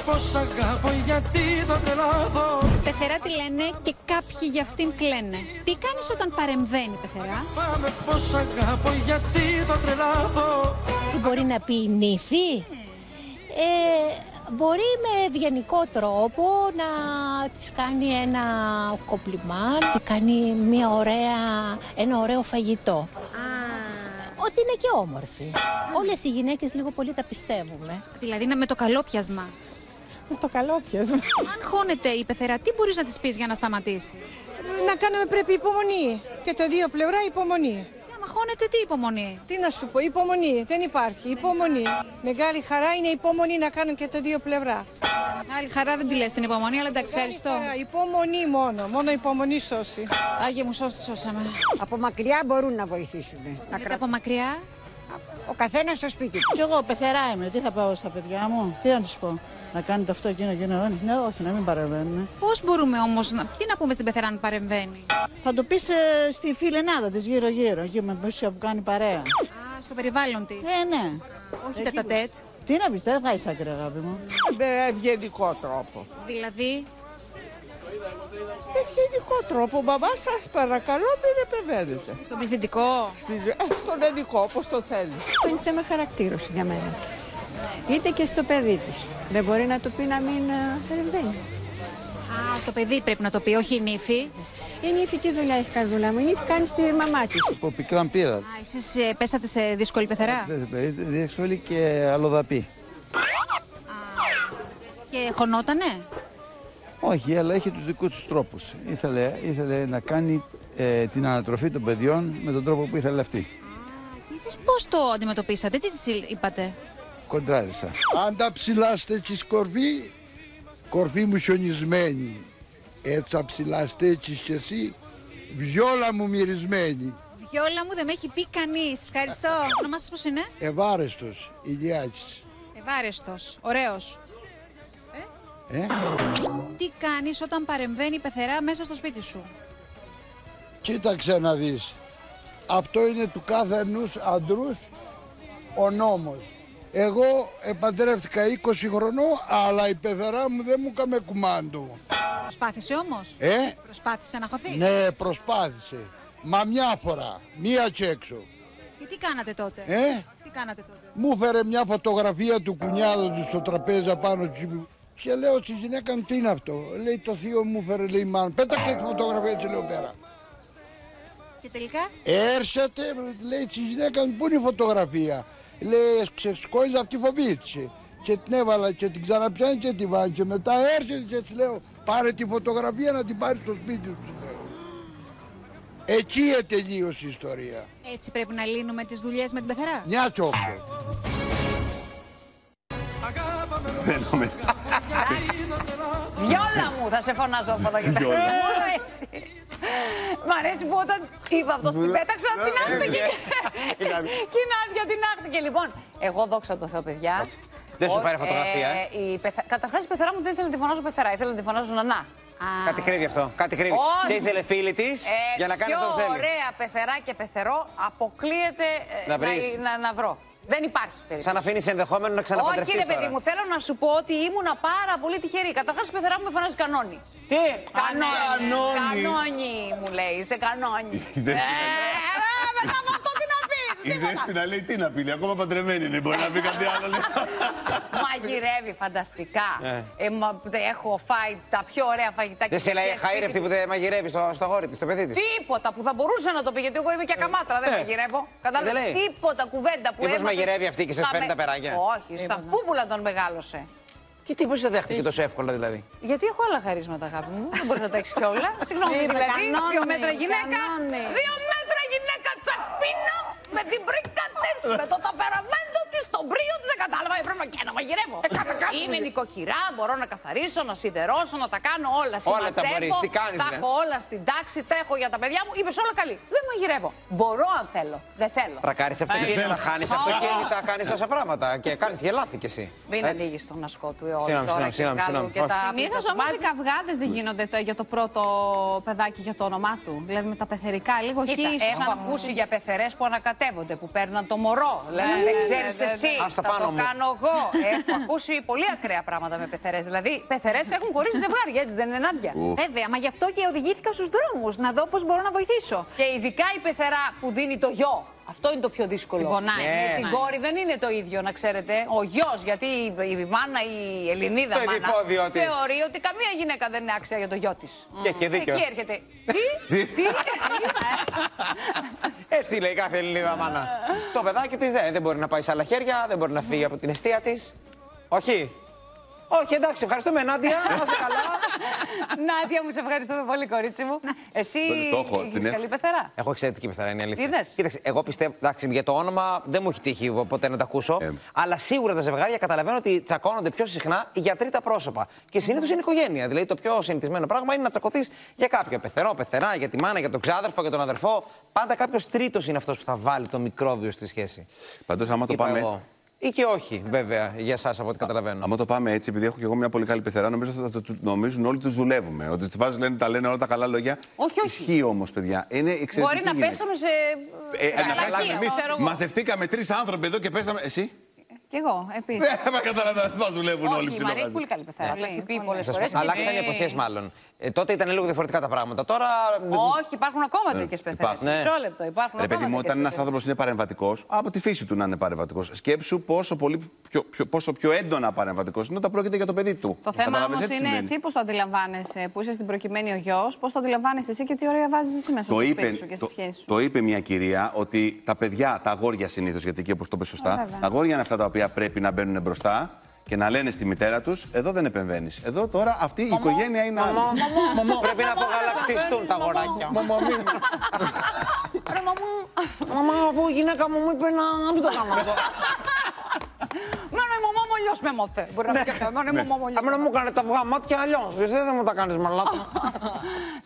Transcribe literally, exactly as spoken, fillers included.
πως αγάπω γιατί θα τρελαθώ. Πεθερά τη λένε και κάποιοι για αυτήν κλαίνε. Τι κάνεις όταν παρεμβαίνει, Πεθερά? Πάμε πως αγάπω γιατί θα τρελαθώ. Τι μπορεί να πει η νύφη? Ε, μπορεί με ευγενικό τρόπο να της κάνει ένα κομπλιμάν, να κάνει μια ωραία, ένα ωραίο φαγητό. Ότι είναι και όμορφη. Όλες οι γυναίκες λίγο πολύ τα πιστεύουμε. Δηλαδή είναι με το καλόπιασμα. Με το καλόπιασμα. Αν χώνεται η Πεθερά, τι μπορείς να της πεις για να σταματήσει? Να κάνουμε πρέπει υπομονή. Και το δύο πλευρά υπομονή. Και άμα χώνεται, τι υπομονή? Τι να σου πω, υπομονή. Δεν υπάρχει. Υπομονή. Μεγάλη χαρά είναι υπομονή να κάνουν και το δύο πλευρά. Μεγάλη χαρά δεν τη λες την υπομονή, αλλά εντάξει, ευχαριστώ. Χαρά, υπομονή μόνο. Μόνο υπομονή σώσει. Άγιε μου, σώστη, σώσαμε. Από μακριά μπορούν να βοηθήσουν. Να Λέτε από μακριά. Ο καθένας στο σπίτι του. Κι εγώ πεθερά είμαι. Τι θα πάω στα παιδιά μου, τι να τους πω? Να κάνετε αυτό, εκείνο, εκείνο. Ναι, όχι, να μην παρεμβαίνουν. Πώς μπορούμε όμως, να... τι να πούμε στην Πεθερά αν παρεμβαίνει? Θα το πεις ε, στη φιλενάδα της γύρω-γύρω, εκεί με μουσια που κάνει παρέα. Α, στο περιβάλλον της. Ε, ναι. Όχι τετατέτ. Τι να πεις, δεν βγάζεις άκρη, αγάπη μου. Με ευγενικό τρόπο. Δηλαδή. Με ευγενικό τρόπο. Μαμά, σας παρακαλώ, μην επεμβαίνετε. Στον πληθυντικό. Στη... Ε, στον ελληνικό, όπως το θέλει. Αυτό είναι θέμα χαρακτήρωση για μένα. Είτε και στο παιδί της. Δεν μπορεί να του πει να μην παρεμβαίνει. Α, το παιδί πρέπει να το πει, όχι η νύφη. Η νύφη τι δουλειά έχει κάνει, δουλειά μου? Η νύφη κάνει στη μαμά της. Από πικράν πήρα. Α, εσείς ε, πέσατε σε δύσκολη Πεθερά. Δύσκολη και αλλοδαπή. Και χωνότανε. Όχι, αλλά έχει τους δικούς τους τρόπους. Ήθελε, ήθελε να κάνει ε, την ανατροφή των παιδιών με τον τρόπο που ήθελε αυτή. Και εσείς πώς το αντιμετωπίσατε, τι της είπατε? Κοντράρισα. Αν τα ψηλάστε τη κορφή, κορφή μου χιονισμένη. Έτσι θα ψηλάστε έτσι κι εσύ, βιόλα μου μυρισμένη. Βιόλα μου δεν με έχει πει κανείς. Ευχαριστώ. Ο όνομάς σας πώς είναι? Ευάρεστος, Ηλιάκης. Ευάρεστος. Ωραίος. Ε? Ε? Τι κάνεις όταν παρεμβαίνει η Πεθερά μέσα στο σπίτι σου? Κοίταξε να δεις. Αυτό είναι του κάθε ενός αντρούς ο νόμος. Εγώ επαντρεύτηκα είκοσι χρονών, αλλά η πεθερά μου δεν μου έκαμε κουμάντο. Προσπάθησε όμως. Ε? Προσπάθησε να χωθεί. Ναι, προσπάθησε. Μα μια φορά, μία και έξω. Και τι κάνατε τότε? Ε? Τι κάνατε τότε? Μου φέρε μια φωτογραφία του κουνιάδου του στο τραπέζι απάνω του. Και λέω στη γυναίκα μου, τι είναι αυτό? Λέει, το θείο μου φέρε, λέει, μάλλον. Πέταξε τη φωτογραφία, έτσι λέω πέρα. Και τελικά? Έρχεται, λέει στη γυναίκα μου, πού είναι η φωτογραφία? Λέει, ξεσκόλλησα, αυτή φοβήθηκε. Και την έβαλα και την ξαναπιάνει και την βάλει. Και μετά έρχεται και της λέω, πάρε τη φωτογραφία να την πάρει στο σπίτι σου. Εκεί τελείωσε η ιστορία. Έτσι πρέπει να λύνουμε τις δουλειές με την Πεθερά. Μια τσόξο. Φαίνομαι. Βιόλα μου, θα σε φωνάζω από εδώ και πέρα. Μόνο έτσι. Μ' αρέσει που όταν είπα αυτό την πέταξα, την άχτηκε. Και η Νάντια την άχτηκε. Λοιπόν, εγώ δόξα τω Θεώ, παιδιά. Δεν σου φέρει φωτογραφία, ε. Καταρχάς η Πεθερά μου δεν ήθελε να τη φωνάζω Πεθερά, ήθελε να τη φωνάζω Νανά. Κάτι κρύβει αυτό, κάτι κρύβει. Σε ήθελε φίλη της για να κάνει αυτό που θέλει. Πιο ωραία Πεθερά και Πεθερό αποκλείεται να βρω. Δεν υπάρχει περίπτωση. Σαν αφήνει ενδεχόμενο να ξαναπαντρευτείς. Όχι, ρε παιδί μου, θέλω να σου πω ότι ήμουνα πάρα πολύ τυχερή. Καταρχάς η Πεθερά μου με φωνάζει κανόνι. Τι? Κανόνι. Κανόνι μου λέει, είσαι κανόνι. Μετά από αυτό τι να πεις? Η Δέσποινα λέει τι να πει, λέει, ακόμα παντρεμένη είναι, μπορεί να πει κάτι άλλο. Μαγειρεύει φανταστικά. Ε, μα, έχω φάει τα πιο ωραία φαγητά. Δεν σε λέει χαΐρευτη που δεν μαγειρεύει στο, στο αγόρι της, στο παιδί της? Τίποτα που θα μπορούσε να το πει, γιατί εγώ είμαι και ακαμάτρα, δεν μαγειρεύω. Κατάλαβε, τίποτα κουβέντα που έμαθε. Μήπως μαγειρεύει αυτή και σας φέρνει τα περάκια? Όχι, στα πούπουλα τον μεγάλωσε. Και τι πώς σε δέχτηκε τόσο εύκολα δηλαδή? Γιατί έχω άλλα χαρίσματα, αγάπη μου. Δεν μπορεί να τα έχει κιόλα. Συγγνώμη, δηλαδή. Δύο μέτρα γυναίκα. Δύο μέτρα γυναίκα τσαπίνο με την πρίκα της, με το ταπεραμέντο της, τον πρίο της. Δεν κατάλαβα, έπρεπε και να μαγειρεύω. Είμαι νοικοκυρά, μπορώ να καθαρίσω, να σιδερώσω, να τα κάνω όλα. Όλα τα μπορείς, τι κάνεις? Τα έχω όλα στην τάξη, τρέχω για τα παιδιά μου. Είπες όλα καλή. Δεν μαγειρεύω. Μπορώ αν θέλω. Δεν θέλω. Τρακάρεις αυτοκίνητα, χάνεις αυτοκίνητα, κάνεις τόσα πράγματα και κάνεις γελάθηκε εσύ. Μην ανοίγεις τον ασκό του αιώλου. Συνήθως όμως οι καυγάδες δεν γίνονται για το πρώτο παιδάκι για το όνομά του. Δηλαδή με τα πεθερικά λίγο εκεί ίσως. Έχω ακούσει για πεθερές που ανακατεύονται, που παίρνουν το μωρό. Λένε δεν ξέρεις εσύ Εσύ, Ας το θα πάνω το μου. κάνω εγώ. Έχω ακούσει πολύ ακραία πράγματα με πεθερές. Δηλαδή, πεθερές έχουν χωρίσει ζευγάρια, έτσι δεν είναι, Νάντια? Βέβαια, μα γι' αυτό και οδηγήθηκα στους δρόμους να δω πώς μπορώ να βοηθήσω. Και ειδικά η πεθερά που δίνει το γιο. Αυτό είναι το πιο δύσκολο. Την πονάει. Με Ναι. την κόρη δεν είναι το ίδιο, να ξέρετε. Ο γιος, γιατί η η μάνα, η Ελληνίδα Το μάνα, ειδικόδιο ότι- θεωρεί ότι καμία γυναίκα δεν είναι άξια για το γιο της. Και έχει δίκιο. Εκεί έρχεται. Τι, τι, Έτσι λέει κάθε Ελληνίδα μάνα. Το παιδάκι της δεν, δεν μπορεί να πάει σε άλλα χέρια, δεν μπορεί να φύγει από την αιστεία της. Όχι. Όχι, εντάξει, ευχαριστούμε, Νάντια. Να είσαι καλά. Νάντια, μου σε ευχαριστούμε πολύ, κορίτσι μου. Εσύ Το έχω, την έχεις έχω. καλή πεθερά. Έχω εξαιρετική πεθερά, είναι η αλήθεια. Είδες? Κοίταξε, εγώ πιστεύω, εντάξει, για το όνομα δεν μου έχει τύχει ποτέ να το ακούσω. Ε. Αλλά σίγουρα τα ζευγάρια καταλαβαίνω ότι τσακώνονται πιο συχνά για τρίτα πρόσωπα. Και συνήθως είναι οικογένεια. Δηλαδή το πιο συνηθισμένο πράγμα είναι να τσακωθείς για κάποιο πεθερό, πεθερά, για τη μάνα, για τον ξάδερφο, για τον αδερφό. Πάντα κάποιος τρίτος είναι αυτός που θα βάλει το μικρόβιο στη σχέση. Πάντως, άμα το Είπα πάμε. εγώ. Ή και όχι, βέβαια, για εσάς από ό,τι καταλαβαίνω. Άμα το πάμε έτσι, επειδή έχω και εγώ μια πολύ καλή πεθερά, νομίζω ότι θα το του- νομίζουν όλοι τους δουλεύουμε. Ότι στη φάση λένε, τα λένε όλα τα καλά λόγια. Όχι, όχι. Ισχύει όμως, παιδιά. Είναι εξαιρετική. Μπορεί να γυναίκα. πέσαμε σε. Ε, σε να αλλαγή, πέσαμε ξέρω εμείς. εγώ. Μαζευτήκαμε τρεις άνθρωποι εδώ και πέσαμε. Εσύ. Κι εγώ, επίσης. Δεν με καταλαβαίνω, μας δουλεύουν όλοι. Όχι, η Μαρία έχει πολύ καλή πεθερά. Το έχει πει πολλές φορές. και Αλλάξαν οι είναι- εποχές, μάλλον. Ε, τότε ήταν λίγο διαφορετικά τα πράγματα. Τώρα. Όχι, υπάρχουν ακόμα τέτοιες πεθερές. υπάρχουν. Ναι. Μισό λεπτό. Υπάρχουν Ρε παιδί ακόμα μου, όταν τέτοιες ένα πεθερές. άνθρωπο είναι παρεμβατικό, από τη φύση του να είναι παρεμβατικό, σκέψου πόσο, πολύ πιο, πιο, πόσο πιο έντονα παρεμβατικό είναι όταν πρόκειται για το παιδί του. Το θέμα Καταλαβαίνεις, όμως έτσι είναι συμβαίνει. εσύ πώς το αντιλαμβάνεσαι, που είσαι στην προκειμένη ο γιος, πώς το αντιλαμβάνεσαι εσύ και τι ωραία βάζεις εσύ μέσα Το στο είπε, σπίτι σου και στη το, σχέση σου. το είπε μια κυρία ότι τα παιδιά, τα αγόρια συνήθως, γιατί εκεί όπως το είπε σωστά, βέβαια. τα αγόρια είναι αυτά τα οποία πρέπει να μπαίνουν μπροστά και να λένε στη μητέρα τους, εδώ δεν επεμβαίνεις. Εδώ τώρα αυτή η οικογένεια είναι άλλη. Μαμό, πρέπει να απογαλακτιστούν τα αγοράκια. Ρε μαμού. Μαμά, αφού η γυναίκα μου μου είπε να μην το κάνω αυτό. Μένω η μαμά μου αλλιώς με μόθε. Μπορεί να πει και αυτό. Μένω η μαμά μου αλλιώς. Αμένα μου έκανε τα αυγά μάτια αλλιώς. Εσύ δεν μου τα κάνεις μαλάκα.